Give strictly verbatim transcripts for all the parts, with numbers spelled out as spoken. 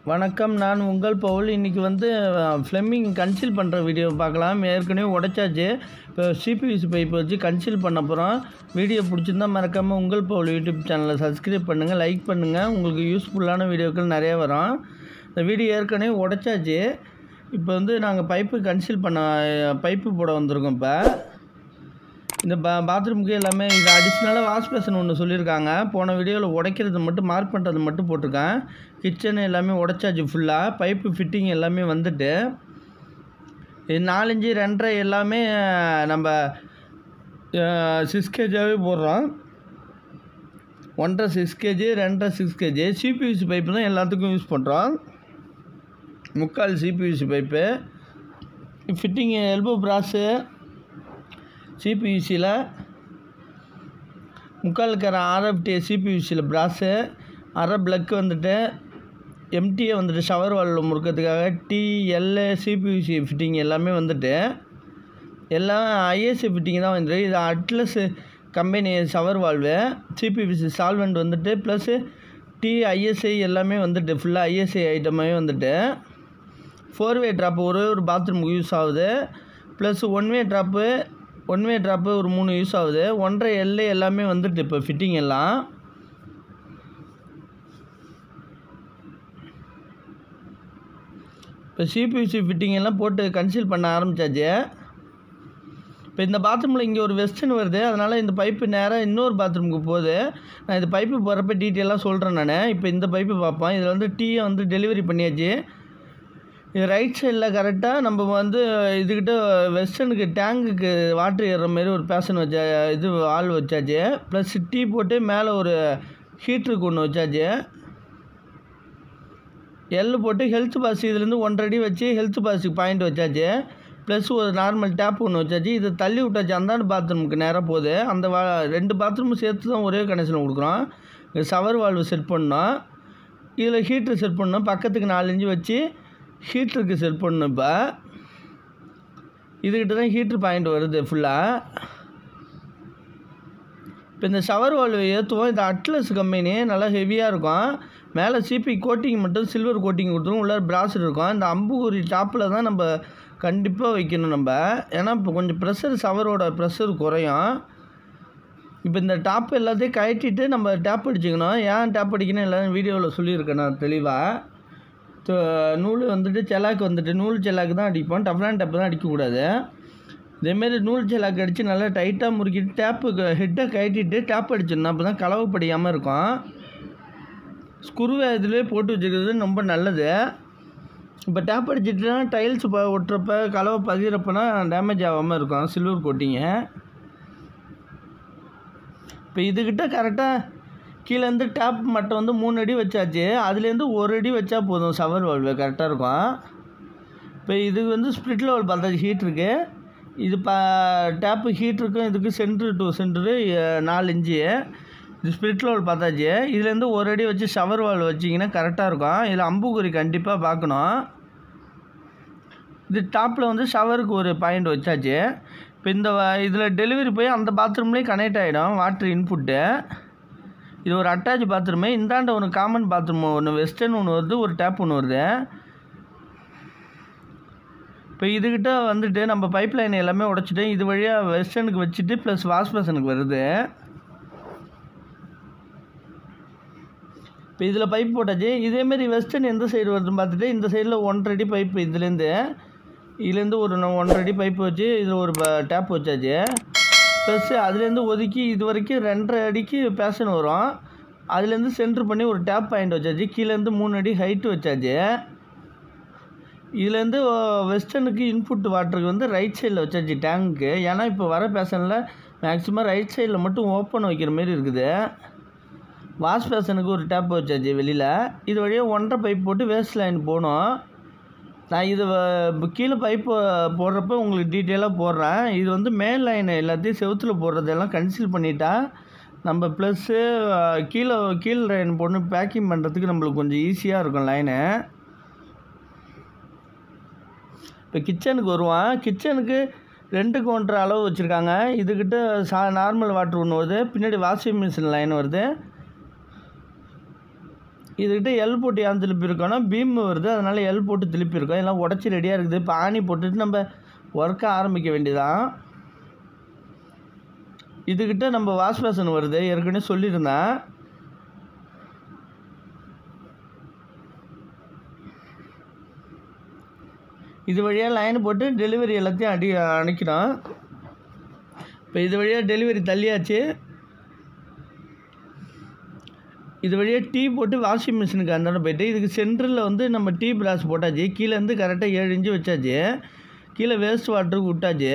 வணக்கம், நான் உங்கள் பவுல். இன்றைக்கி வந்து ஃப்ளம்பிங் கன்சீல் பண்ணுற வீடியோ பார்க்கலாம். ஏற்கனவே உடைச்சாச்சு. இப்போ சிபிவிசி பைப் வச்சு கன்சீல் பண்ண போகிறோம். வீடியோ பிடிச்சிருந்தால் மறக்காமல் உங்கள் பவுல் யூடியூப் சேனலை சப்ஸ்கிரைப் பண்ணுங்கள், லைக் பண்ணுங்கள். உங்களுக்கு யூஸ்ஃபுல்லான வீடியோக்கள் நிறையா வரும். இந்த வீடியோ ஏற்கனவே உடைச்சாச்சு. இப்போ வந்து நாங்கள் பைப்பு கன்சீல் பண்ண பைப்பு போட வந்திருக்கோம். இப்போ இந்த பா பாத்ரூமுக்கு எல்லாமே இது அடிஷ்னலாக வாஷ் பேஷன் ஒன்று சொல்லியிருக்காங்க. போன வீடியோவில் உடைக்கிறது மட்டும் மார்க் பண்ணுறது மட்டும் போட்டிருக்கேன். கிச்சனு எல்லாமே உடைச்சாச்சு. ஃபுல்லாக பைப்பு ஃபிட்டிங் எல்லாமே வந்துட்டு இது நாலஞ்சு ரெண்டரை எல்லாமே நம்ம சிக்ஸ் கேஜாகவே போடுறோம். ஒன்றரை சிக்ஸ் கேஜி ரெண்டரை சிக்ஸ் கேஜி சிபிவிசி பைப்பு தான் எல்லாத்துக்கும் யூஸ் பண்ணுறோம். முக்கால் CPVC pipe fitting elbow brass சிபிவிசியில் முக்கால் இருக்கிற ஆர்எஃப்டி சிபிவிசியில் ப்ராஸு அரை ப்ளக்கு வந்துட்டு எம்டிஏ வந்துட்டு ஷவர் வால்வில் முறுக்கிறதுக்காக டிஎல்ஏ சிபிவிசி ஃபிட்டிங் எல்லாமே வந்துட்டு எல்லாம் ஐஎஸ்சி ஃபிட்டிங் தான் வந்துட்டு. இது Atlas company shower valve CPVC solvent வந்துட்டு ப்ளஸ்ஸு டிஐஎஸ்ஐ எல்லாமே வந்துட்டு ஃபுல்லாக ஐஎஸ்ஐ ஐட்டமாகவே வந்துட்டு ஃபோர் வே ட்ராப்பு ஒரு ஒரு பாத்ரூமுக்கு யூஸ் ஆகுது. Plus one way trap one way trap ஒரு மூணு யூஸ் ஆகுது. ஒன்றரை எல்ஏ எல்லாமே வந்துட்டு இப்போ ஃபிட்டிங் எல்லாம் இப்போ சிபிவிசி ஃபிட்டிங் எல்லாம் போட்டு கன்சீல் பண்ண ஆரம்பித்தாச்சு. இப்போ இந்த பாத்ரூமில் இங்கே ஒரு வெஸ்டர்ன் வருது, அதனால் இந்த பைப்பு நேராக இன்னொரு பாத்ரூமுக்கு போகுது. நான் இந்த பைப்பு போகிறப்ப டீட்டெயிலாக சொல்கிறேன் நான். இப்போ இந்த பைப்பு பார்ப்போம். இதில் வந்து டீயை வந்து டெலிவரி பண்ணியாச்சு. இது ரைட் சைடில் கரெக்டாக நம்ம வந்து இதுக்கிட்ட வெஸ்டர்னுக்கு டேங்குக்கு வாட்ரு ஏறுற மாரி ஒரு பேஷன் வச்சா இது ஆள் வச்சாச்சு. ப்ளஸ் டீ போட்டு மேலே ஒரு ஹீட்ருக்கு ஒன்று வச்சாச்சு. எல் போட்டு ஹெல்த் பாஸ் இதுலேருந்து ஒன்றரை அடி வச்சு ஹெல்த் பாஸுக்கு பாயிண்ட் வச்சாச்சு. ப்ளஸ் ஒரு நார்மல் டேப் ஒன்று வச்சாச்சு. இதை தள்ளி விட்டாச்சு. அந்தாண்டு பாத்ரூமுக்கு நேராக போகுது. அந்த வா ரெண்டு பாத்ரூமும் சேர்த்து தான் ஒரே கனெக்ஷன் கொடுக்குறோம். ஷவர் வால்வு செட் பண்ணோம். இதில் ஹீட்ரு செட் பண்ணோம். பக்கத்துக்கு நாலஞ்சு வச்சு ஹீட்டருக்கு செட் பண்ணணும். இப்போ இதுக்கிட்ட தான் ஹீட்ரு பாயிண்ட் வருது ஃபுல்லாக. இப்போ இந்த ஷவர் வால்வு ஏற்றுவோம். இந்த அட்லஸ் கம்பெனி நல்லா ஹெவியாக இருக்கும். மேலே சிபி கோட்டிங் மட்டும் சில்வர் கோட்டிங் கொடுத்துரும். உள்ளே பிராஸ் இருக்கும். இந்த அம்புகுறி டாப்பில் தான் நம்ம கண்டிப்பாக வைக்கணும் நம்ம. ஏன்னா இப்போ கொஞ்சம் ப்ரெஷர் ஷவரோட ப்ரெஷர் குறையும். இப்போ இந்த டாப் எல்லாத்தையும் கழட்டிட்டு நம்ம டேப் அடிச்சுக்கணும். ஏன் டேப் அடிக்கணும் எல்லாம் வீடியோவில் சொல்லியிருக்கேன் நான் தெளிவாக. நூல் வந்துட்டு செலாக்கு வந்துட்டு நூல் செலாக்கு தான் அடிப்போம். டஃப்லான் டேப்பு தான் அடிக்கக்கூடாது. இதேமாரி நூல் செலாக்கு அடித்து நல்லா டைட்டாக முறுக்கிட்டு டேப்பு ஹெட்டை கட்டிட்டு டேப் அடிச்சிடணும். அப்போ தான் கலவை படியாமல் இருக்கும். ஸ்குருவை இதிலே போட்டு வச்சுக்கிறது ரொம்ப நல்லது. இப்போ டேப் அடிச்சிட்டுனா டைல்ஸ் ப ஒட்டுறப்ப கலவை பதிகிறப்பனா டேமேஜ் ஆகாமல் இருக்கும் சில்வர் கோட்டிங்க. இப்போ இதுக்கிட்ட கரெக்டாக கீழேருந்து டேப் மட்டும் வந்து மூணு அடி வச்சாச்சு. அதுலேருந்து ஒரு அடி வச்சா போதும். ஷவர் வால்வு கரெக்டாக இருக்கும். இப்போ இதுக்கு வந்து ஸ்ப்ளிட் லெவல் பார்த்தாச்சு ஹீட்ருக்கு. இது ப டேப்பு ஹீட்ருக்கும் இதுக்கு சென்ட்ரு டு சென்ட்ரு நாலு இன்ச்சு. இது ஸ்ப்ளிட் லெவல் பார்த்தாச்சு. இதுலேருந்து ஒரு அடி வச்சு ஷவர் வால்வு வச்சிங்கன்னா கரெக்டாக இருக்கும். இதில் அம்புக்குறி கண்டிப்பாக பார்க்கணும். இது டாப்பில் வந்து ஷவருக்கு ஒரு பாயிண்ட் வச்சாச்சு. இப்போ இந்த இதில் டெலிவரி போய் அந்த பாத்ரூம்லேயும் கனெக்ட் ஆகிடும் வாட்ரு இன்புட்டு. இது ஒரு அட்டாச் பாத்ரூமு. இந்தாண்ட ஒன்று காமன் பாத்ரூம் ஒன்று வெஸ்டர்ன் ஒன்று வருது, ஒரு டேப் ஒன்று வருது. இப்போ இதுக்கிட்ட வந்துட்டு நம்ம பைப் லைன் எல்லாமே உடைச்சிட்டு இது வழியாக வெஸ்டர்னுக்கு வச்சுட்டு ப்ளஸ் வாஷ் பேஷனுக்கு வருது. இப்போ இதில் பைப் போட்டாச்சு. இதேமாரி வெஸ்டர்ன் எந்த சைடு வருதுன்னு பார்த்துட்டு இந்த சைடில் ஒன்றரை அடி பைப்பு இதுலேருந்து இதுலேருந்து ஒரு ஒன்றரை அடி பைப்பு வச்சு இதில் ஒரு டேப் வச்சாச்சு. ப்ளஸ்ஸு அதுலேருந்து ஒதுக்கி இது வரைக்கும் ரெண்டரை அடிக்கு பேஷன் வரும். அதுலேருந்து சென்ட்ரு பண்ணி ஒரு டேப் பாயிண்ட் வச்சாச்சு. கீழேருந்து மூணு அடி ஹைட்டு வச்சாச்சு. இதுலேருந்து வெஸ்டர்னுக்கு இன்புட் வாட்டருக்கு வந்து ரைட் சைடில் வச்சாச்சு டேங்க்கு. ஏன்னா இப்போ வர பேஷனில் மேக்ஸிமம் ரைட் சைடில் மட்டும் ஓப்பன் வைக்கிற மாரி இருக்குது. வாஷ் பேஷனுக்கு ஒரு டேப் வச்சாச்சு வெளியில். இது வழியாக ஒன்றரை பைப் போட்டு வேஸ்ட் லைன் போகணும். நான் இது கீழே பைப்பு போடுறப்ப உங்களுக்கு டீட்டெயிலாக போடுறேன். இது வந்து மேல் லைன் எல்லாத்தையும் செவுத்தில் போடுறதெல்லாம் கன்சீல் பண்ணிட்டா நம்ம ப்ளஸ்ஸு கீழே கீழ் லைன் போட்டு பேக்கிங் பண்ணுறதுக்கு நம்மளுக்கு கொஞ்சம் ஈஸியாக இருக்கும் லைனு. இப்போ கிச்சனுக்கு வருவான். கிச்சனுக்கு ரெண்டுக்கு ஒன்றரை அளவு வச்சுருக்காங்க. இதுக்கிட்ட சா நார்மல் வாட்ரு ஒன்று வருது. பின்னாடி வாஷிங் மிஷின் லைன் வருது. இதுக்கிட்ட எல் போட்டு ஏன் திருப்பி இருக்கோன்னா பீம் வருது, அதனால் எல் போட்டு திருப்பி இருக்கோம். எல்லாம் உடச்சி ரெடியாக இருக்குது. இப்போ ஆணி போட்டுட்டு நம்ம ஒர்க்கை ஆரம்பிக்க வேண்டியதான். இதுக்கிட்ட நம்ம வாஷ் பேஷன் வருது, ஏற்கனவே சொல்லியிருந்தேன். இது வழியாக லைன் போட்டு டெலிவரி எல்லாத்தையும் அடி அணைக்கிறோம். இப்போ இது வழியாக டெலிவரி தள்ளியாச்சு. இது வழியாக டீ போட்டு வாஷிங் மிஷினுக்கு அந்தாண்ட போய்ட்டு இதுக்கு சென்டரில் வந்து நம்ம டீ பிராஸ் போட்டாச்சு. கீழேருந்து கரெக்டாக ஏழு இன்ச்சு வச்சாச்சு. கீழே வேஸ்ட் வாட்டருக்கு விட்டாச்சு.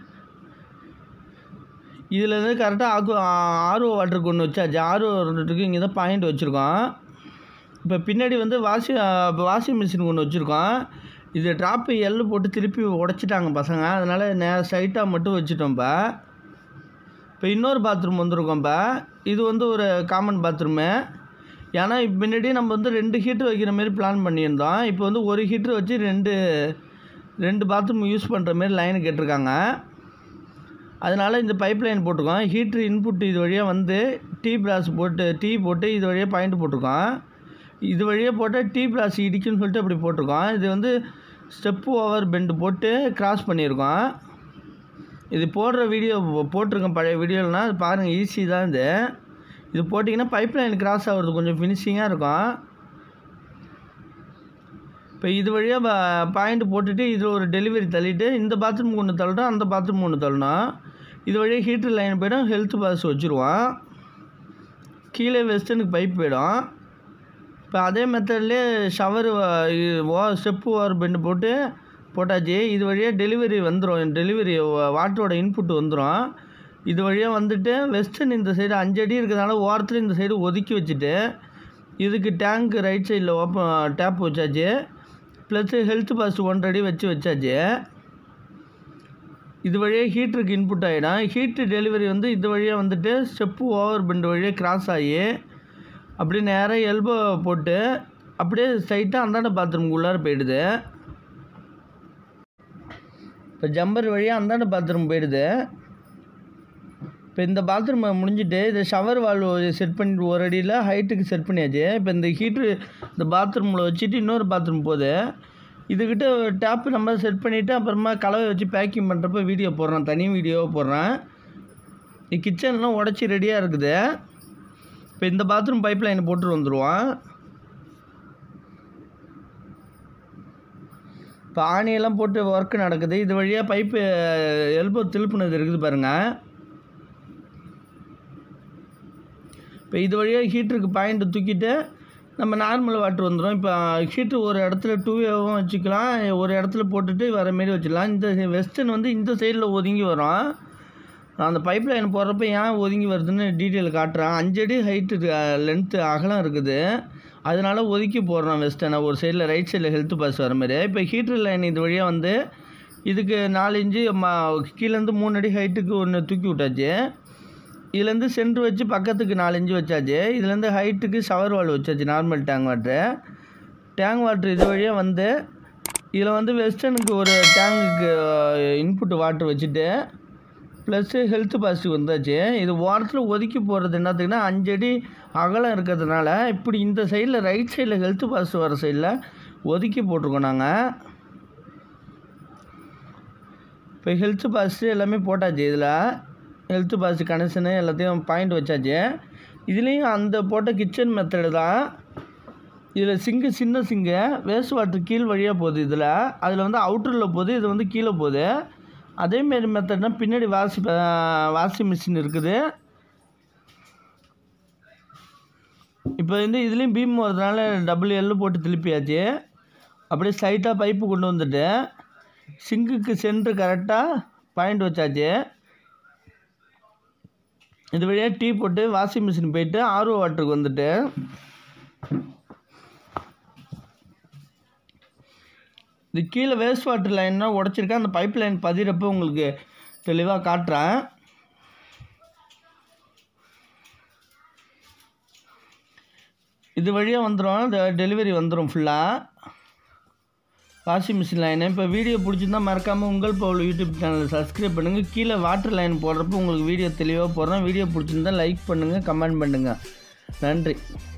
இதுலேருந்து கரெக்டாக ஆக்கு ஆர்ஓ வாட்டருக்கு ஒன்று வச்சாச்சு. ஆர்ஓ வாட்டருக்கு இங்கே தான் பாயிண்ட் வச்சுருக்கோம். இப்போ பின்னாடி வந்து வாஷிங் வாஷிங் மிஷினுக்கு ஒன்று வச்சுருக்கோம். இது ட்ராப்பு எல் போட்டு திருப்பி உடச்சிட்டாங்க பசங்க, அதனால் நே ஸ்ட்ரைட்டாக மட்டும் வச்சுட்டோம்ப்பா. இப்போ இன்னொரு பாத்ரூம் வந்திருக்கோம்ப்பா. இது வந்து ஒரு காமன் பாத்ரூமு. ஏன்னா இப்போ முன்னாடியே நம்ம வந்து ரெண்டு ஹீட்ரு வைக்கிற மாரி பிளான் பண்ணியிருந்தோம். இப்போ வந்து ஒரு ஹீட்ரு வச்சு ரெண்டு ரெண்டு பாத்ரூம் யூஸ் பண்ணுற மாரி லைனு கேட்டிருக்காங்க. அதனால் இந்த பைப் லைன் போட்டிருக்கோம். ஹீட்ரு இன்புட் இது வழியாக வந்து டீ பிராஸ் போட்டு டீ போட்டு இது வழியாக பாயிண்ட் போட்டிருக்கோம். இது வழியாக போட்டால் டீ பிராஸ் இடிக்குன்னு சொல்லிட்டு அப்படி போட்டிருக்கோம். இது வந்து ஸ்டெப்பு ஓவர் பெண்டு போட்டு கிராஸ் பண்ணியிருக்கோம். இது போடுற வீடியோ போட்டிருக்கோம் பழைய வீடியோலாம், அது பாருங்கள், ஈஸி தான் இது. இது போட்டிங்கன்னா பைப் லைன் கிராஸ் ஆகிறது கொஞ்சம் ஃபினிஷிங்காக இருக்கும். இப்போ இது வழியாக பாயிண்ட் போட்டுட்டு இதில் ஒரு டெலிவரி தள்ளிட்டு இந்த பாத்ரூமுக்கு ஒன்று தள்ளணும், அந்த பாத்ரூம் ஒன்று தள்ளணும். இது வழியாக ஹீட்டர் லைன் போய்டும், ஹெல்த் பாஸ் வச்சுருவோம். கீழே வெஸ்டர்னுக்கு பைப் போய்டும். இப்போ அதே மெத்தட்லேயே ஷவர் ஓ ஸ்டெப்பு ஓவர் பெண்டு போட்டு போட்டாச்சு. இது வழியாக டெலிவரி வந்துடும், டெலிவரி வாட்டரோட இன்புட் வந்துடும். இது வழியாக வந்துட்டு வெஸ்டர்ன் இந்த சைடு அஞ்சு அடி இருக்கிறதுனால ஓரத்தில் இந்த சைடு ஒதுக்கி வச்சுட்டு இதுக்கு டேங்க் ரைட் சைடில் ஓப்பன் டேப் வச்சாச்சு. ப்ளஸ் ஹெல்த் பாஸ்ட் ஒன்றரை அடி வச்சு வச்சாச்சு. இது வழியாக ஹீட்டருக்கு இன்புட் ஆகிடும். ஹீட்டு டெலிவரி வந்து இது வழியாக வந்துட்டு ஸ்டெப்பு ஓவர் பெண்டு வழியாக கிராஸ் ஆகி அப்படியே நேராக எல்போ போட்டு அப்படியே ஸ்ட்ரைட்டாக அந்தாண்ட பாத்ரூமுக்கு உள்ளார போயிடுது. இப்போ ஜம்பர் வழியாக அந்தாண்ட பாத்ரூம் போயிடுது. இப்போ இந்த பாத்ரூம் முடிஞ்சுட்டு இதை ஷவர் வால்வு செட் பண்ணிட்டு ஒரு அடியில் ஹைட்டுக்கு செட் பண்ணியாச்சு. இப்போ இந்த ஹீட்ரு இந்த பாத்ரூமில் வச்சுட்டு இன்னொரு பாத்ரூம் போகுது. இதுக்கிட்ட டேப்பு நம்ம செட் பண்ணிவிட்டு அப்புறமா கலவை வச்சு பேக்கிங் பண்ணுறப்ப வீடியோ போடுறேன், தனி வீடியோவை போடுறேன். கிச்சன்லாம் உடச்சி ரெடியாக இருக்குது. இப்போ இந்த பாத்ரூம் பைப் லைன் போட்டு வந்துடுவோம். இப்போ ஆணியெல்லாம் போட்டு ஒர்க்கு நடக்குது. இது வழியாக பைப்பு எல்போ திருப்புனது இருக்குது பாருங்கள். இப்போ இது வழியாக ஹீட்டருக்கு பாயிண்ட்டு தூக்கிட்டு நம்ம நார்மல் வாட்டர் வந்துடும். இப்போ ஹீட்ரு ஒரு இடத்துல டூ வேவும் வச்சுக்கலாம், ஒரு இடத்துல போட்டுட்டு வர மாரி வச்சுக்கலாம். இந்த வெஸ்டர்ன் வந்து இந்த சைடில் ஒதுங்கி வரும். அந்த பைப் லைன் போடுறப்ப ஏன் ஒதுங்கி வருதுன்னு டீட்டெயில் காட்டுறேன். அஞ்சடி ஹைட்டு லென்த்து அகலம் இருக்குது, அதனால் ஒதுக்கி போடுறோம் வெஸ்டர்னை ஒரு சைடில் ரைட் சைடில் ஹெல்த் பாஸ் வர மாதிரி. இப்போ ஹீட்ரு லைன் இது வழியாக வந்து இதுக்கு நாலு இன்ச்சு மா கீழேருந்து மூணு அடி ஹைட்டுக்கு ஒன்று தூக்கி விட்டாச்சு. இதுலேருந்து சென்ட்ரு வச்சு பக்கத்துக்கு நாலு இன்ச்சு வச்சாச்சு. இதுலேருந்து ஹைட்டுக்கு ஷவர் வால் வச்சாச்சு, normal tank water. Tank water இது வழியாக வந்து இதில் வந்து வெஸ்டர்னுக்கு ஒரு டேங்குக்கு இன்புட் வாட்ரு வச்சுட்டு ப்ளஸ்ஸு ஹெல்த் பாஸ்ட்டுக்கு வந்தாச்சு. இது ஓரத்தில் ஒதுக்கி போடுறது என்னத்துக்குன்னா அஞ்சடி அகலம் இருக்கிறதுனால இப்படி இந்த சைடில் ரைட் சைடில் ஹெல்த் பாஸ்ட் வர சைடில் ஒதுக்கி போட்டிருக்கோம் நாங்கள். இப்போ ஹெல்த் பாஸ்ட்டு எல்லாமே போட்டாச்சு. இதில் ஹெல்த் பாஸ்ட் கனெக்ஷனு எல்லாத்தையும் பாயிண்ட் வச்சாச்சு. இதுலேயும் அந்த போட்ட கிச்சன் மெத்தடு தான். இதில் சிங்கு சின்ன சிங்கு வேஸ்ட் வாட்டர் கீழ் வழியாக போகுது. இதில் அதில் வந்து அவுட்டரில் போகுது, இது வந்து கீழே போகுது. அதேமாரி மெத்தட்னா பின்னாடி வாஷ் வாஷிங் மிஷின் இருக்குது. இப்போ வந்து இதுலேயும் பீம் வரதுனால டபுள் எல்லு போட்டு திருப்பியாச்சு. அப்படியே ஸ்ட்ரைட்டாக பைப்பு கொண்டு வந்துட்டு சிங்குக்கு சென்ட்ரு கரெக்டாக பாயிண்ட் வச்சாச்சு. இது வழியாக டீ போட்டு வாஷிங் மிஷின் போயிட்டு ஆர்ஓ வாட்டருக்கு வந்துட்டு இது கீழே வேஸ்ட் வாட்டர் லைன்னா உடச்சிருக்கேன். அந்த பைப் லைன் பதிகிறப்போ உங்களுக்கு தெளிவாக காட்டுறேன். இது வழியாக வந்துடும், இந்த டெலிவரி வந்துடும் ஃபுல்லாக வாஷிங் மிஷின் லைனு. இப்போ வீடியோ பிடிச்சிருந்தால் மறக்காமல் உங்கள் பவுல் யூடியூப் சேனல் சப்ஸ்கிரைப் பண்ணுங்கள். கீழே வாட்டர் லைன் போடுறப்போ உங்களுக்கு வீடியோ தெளிவாக போடுறேன். வீடியோ பிடிச்சிருந்தால் லைக் பண்ணுங்கள், கமெண்ட் பண்ணுங்கள். நன்றி.